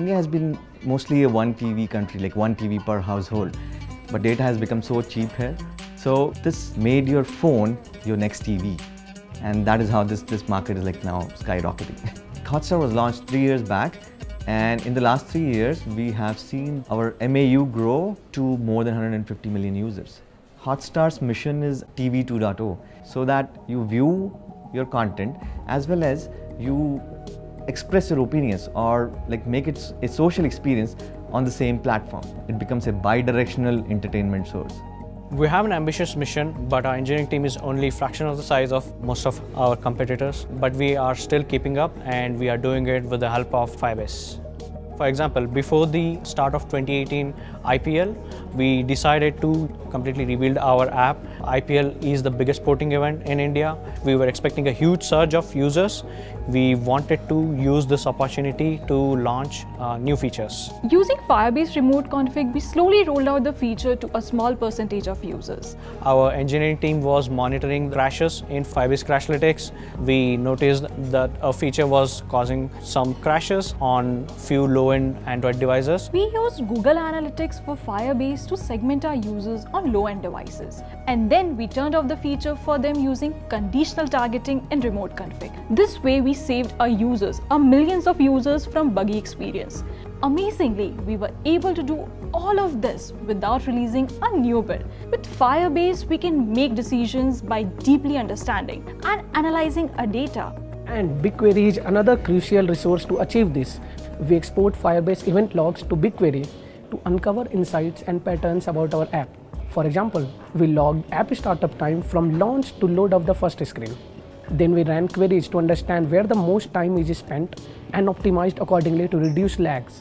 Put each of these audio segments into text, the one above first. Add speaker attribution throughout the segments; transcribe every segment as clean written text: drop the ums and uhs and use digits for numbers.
Speaker 1: India has been mostly a one TV country, like one TV per household. But data has become so cheap here. So this made your phone your next TV. And that is how this market is like now skyrocketing. Hotstar was launched 3 years back. And in the last 3 years, we have seen our MAU grow to more than 150 million users. Hotstar's mission is TV 2.0, so that you view your content as well as you express your opinions or like make it a social experience on the same platform. It becomes a bi-directional entertainment source.
Speaker 2: We have an ambitious mission, but our engineering team is only a fraction of the size of most of our competitors. But we are still keeping up, and we are doing it with the help of Firebase. For example, before the start of 2018 IPL, we decided to completely rebuild our app. IPL is the biggest sporting event in India. We were expecting a huge surge of users. We wanted to use this opportunity to launch new features.
Speaker 3: Using Firebase Remote Config, we slowly rolled out the feature to a small percentage of users.
Speaker 2: Our engineering team was monitoring crashes in Firebase Crashlytics. We noticed that a feature was causing some crashes on few low-end Android devices.
Speaker 3: We used Google Analytics for Firebase to segment our users on low-end devices. And then we turned off the feature for them using conditional targeting in Remote Config. This way we saved our users, our millions of users, from buggy experience. Amazingly, we were able to do all of this without releasing a new build. With Firebase, we can make decisions by deeply understanding and analyzing our data.
Speaker 4: And BigQuery is another crucial resource to achieve this. We export Firebase event logs to BigQuery to uncover insights and patterns about our app. For example, we logged app startup time from launch to load of the first screen. Then we ran queries to understand where the most time is spent and optimized accordingly to reduce lags.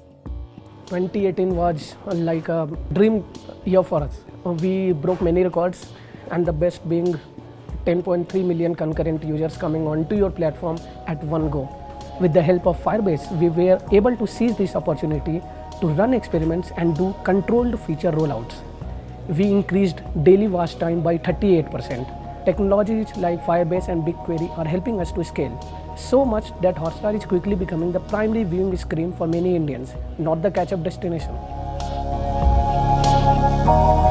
Speaker 4: 2018 was like a dream year for us. We broke many records, and the best being 10.3 million concurrent users coming onto your platform at one go. With the help of Firebase, we were able to seize this opportunity to run experiments and do controlled feature rollouts. We increased daily watch time by 38%. Technologies like Firebase and BigQuery are helping us to scale so much that Hotstar is quickly becoming the primary viewing screen for many Indians, not the catch-up destination.